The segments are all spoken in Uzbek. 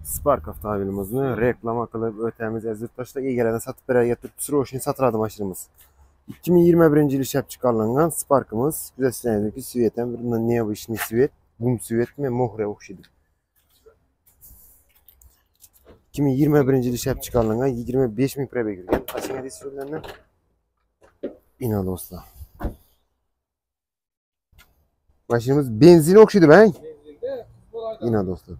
Spark avtomobilimizni reklama qilib o'tamiz. Aziz yurtdoshlar, egalardan sotib berayotgan turibdi. Ro'shin sotiladi mashinamiz. 2021 yil ishlab chiqarilgan Sparkimiz. Kuzatishingizki, svet ham bir neobычный svet, gum svetmi, mohra o'xshaydi. 2021 yil ishlab chiqarilgan 25 ming probeg yurgan. Qachonga deysiz ularni? Ina do'stlar. Mashinamiz benzin o'xshaydi bang. Ina do'stlar.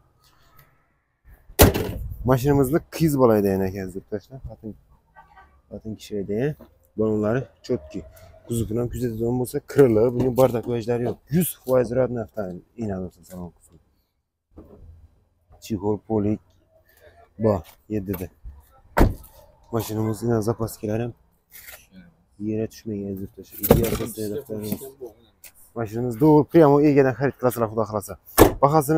Mashinamizda qiz bo'laydi ekan yurtdoshlar. Xotin kishida balonlari chotki. Kuzovini ham kuzatadigan bo'lsa, kirlar, buning bardaklashlar yo'q. 100% rodni avtomobil. Ina do'stlar, salom qilsin. Chigol polik bor 7da. Mashinamiz ina zapaskilar ham yere tushmagan yurtdoshlar. Ideal mashinamiz doğru primo egadan xarid qilasizlar, xudo xolasa. Bahosini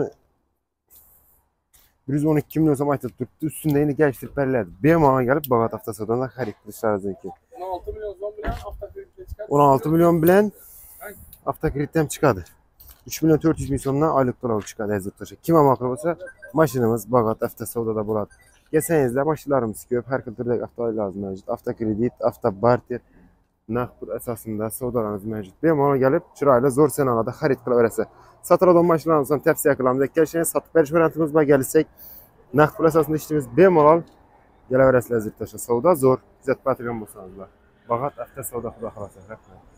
112 milyon so'm aytib turibdi. Ustida endi kelishtirib beriladi. Bemalol kelib Bag'at avtosadodan xarid qilishlaringiz mumkin. 16 milyon so'm bilan avtokreditga chiqadi. 16 milyon bilan avtokredit ham chiqadi. 3 milyon 400 ming so'mdan oylik to'lov chiqadi aziz yurtdoshlar. Kim amoqli bo'lsa, mashinamiz Bag'at avtosadoda bo'ladi. Kelsangizlar, mashinalarimiz ko'p, har xil turdagi avtomobillarimiz mavjud. Avtokredit, avtobarter, naqd pul asosida savdolarimiz mavjud. Bemalol kelib, chiroyli zo'r sanalarda xarid qilaverasiz. Sotiladigan mashinalarimizni ham tavsiya qilamiz. Kelsangiz sotib berish variantimiz bor, kelsak naqd pul asosida ishlashimiz bemalol kelaverasizlar aziz yurtdoshlar. Savdo zo'r, kuzatib o'tirgan bo'lsangizlar. Bag'at avtosavdo, xudo xolasa. Rahmat.